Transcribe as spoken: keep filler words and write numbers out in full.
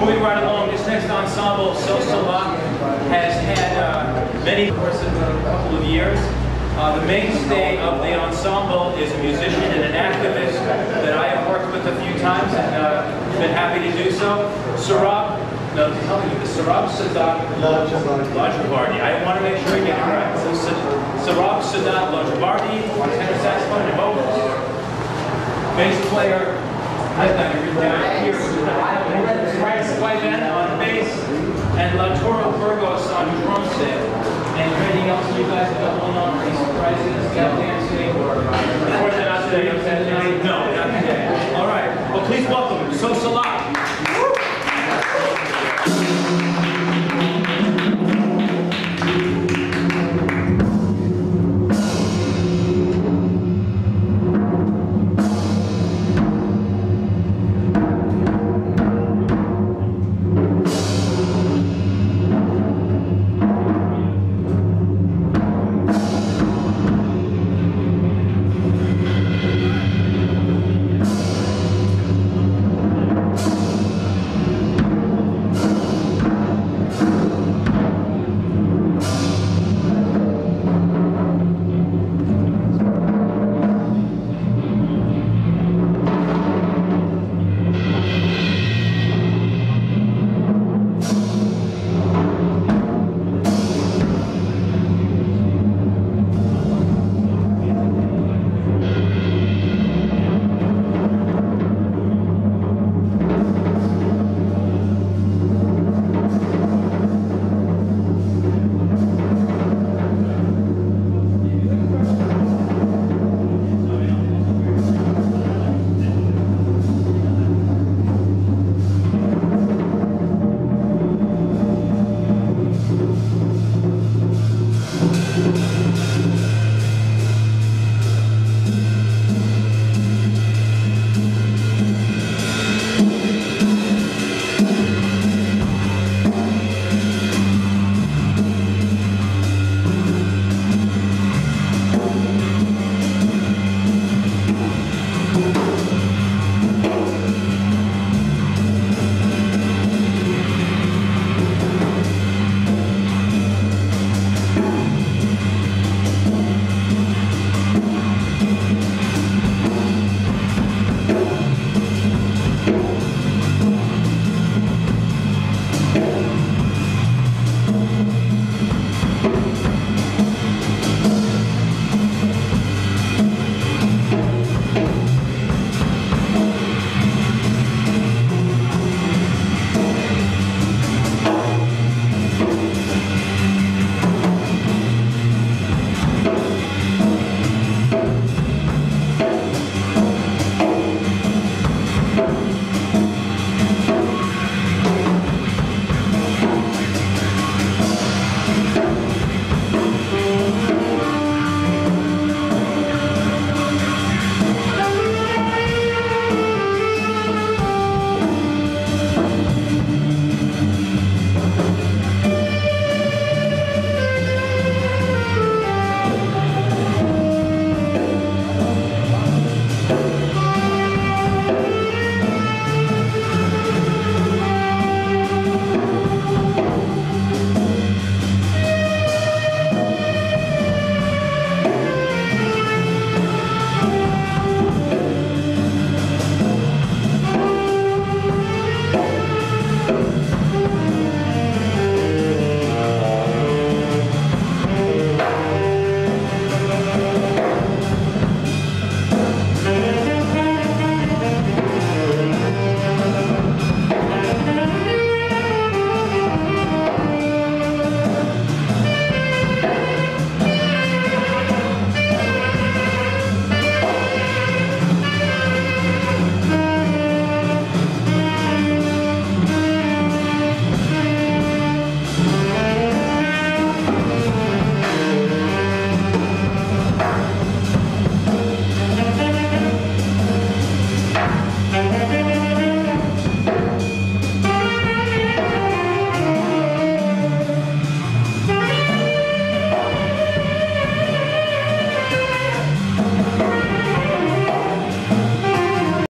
Moving right along, this next ensemble, SoSaLa, has had uh, many course of a couple of years. Uh, the mainstay of the ensemble is a musician and an activist that I have worked with a few times and uh, been happy to do so. Sohrab, no, tell me the Sohrab Saadat Ladjevardi. I want to make sure I get it right. So, Sohrab Saadat Ladjevardi, tenor saxophone and vocals. Bass player, I've got it written down here. Greg Zweiben on bass and Lautaro Burgos on drum set. And is there anything else you guys have going on? Any surprises? Tap dancing? Or not today? No, not today. All right. Well, please welcome SoSaLa.